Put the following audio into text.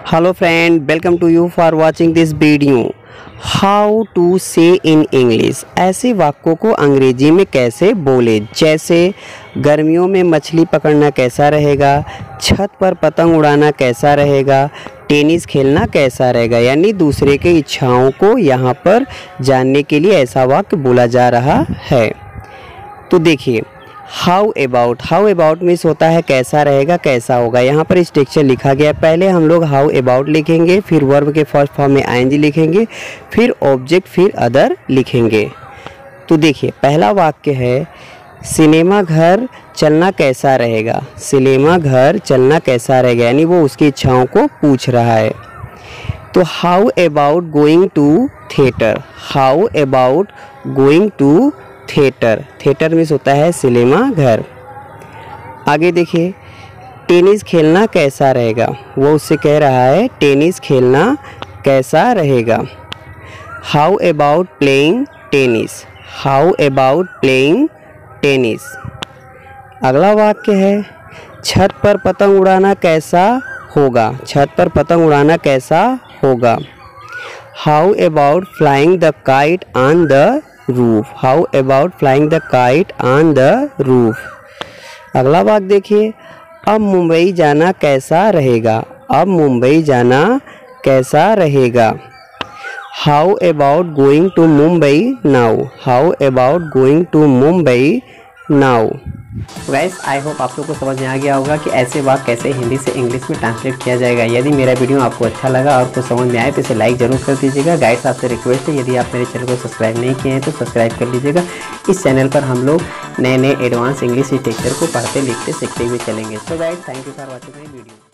Hello friend, welcome to you for watching this video. How to say in English, ऐसे वाक्यों को अंग्रेजी में कैसे बोले। जैसे गर्मियों में मछली पकड़ना कैसा रहेगा, छत पर पतंग उड़ाना कैसा रहेगा, टेनिस खेलना कैसा रहेगा। यानी दूसरे के इच्छाओं को यहाँ पर जानने के लिए ऐसा वाक्य बोला जा रहा है। तो देखिए, हाउ अबाउट मीन्स होता है कैसा रहेगा, कैसा होगा। यहाँ पर स्ट्रक्चर लिखा गया है। पहले हम लोग हाउ अबाउट लिखेंगे, फिर वर्ब के फर्स्ट फॉर्म में आईएनजी लिखेंगे, फिर ऑब्जेक्ट, फिर अदर लिखेंगे। तो देखिए, पहला वाक्य है सिनेमा घर चलना कैसा रहेगा। सिनेमा घर चलना कैसा रहेगा, यानी वो उसकी इच्छाओं को पूछ रहा है। तो how about going to theatre, how about going to theatre. Theatre means होता है सिनेमा घर। आगे देखिए, टेनिस खेलना कैसा रहेगा, वो उससे कह रहा है टेनिस खेलना कैसा रहेगा। How about playing tennis, how about playing tennis. अगला वाक्य है छत पर पतंग उड़ाना कैसा होगा, छत पर पतंग उड़ाना कैसा होगा। How about flying the kite on the roof, how about flying the kite on the roof. अगला वाक्य देखिए, अब मुंबई जाना कैसा रहेगा, अब मुंबई जाना कैसा रहेगा। How about going to Mumbai now, how about going to Mumbai now. Guys, I hope आप लोग को समझ में आ गया होगा कि ऐसे वाक्य कैसे हिंदी से इंग्लिश में ट्रांसलेट किया जाएगा। यदि मेरा वीडियो आपको अच्छा लगा और कुछ समझ में आए तो इसे लाइक जरूर कर दीजिएगा। गाइस, आपसे रिक्वेस्ट है, यदि आप मेरे चैनल को सब्सक्राइब नहीं किए हैं तो सब्सक्राइब कर लीजिएगा। इस चैनल पर हम लोग नए नए एडवांस इंग्लिश लिटरेचर को पढ़ते लिखते सीखते हुए चलेंगे। So guys, thank you for watching my video.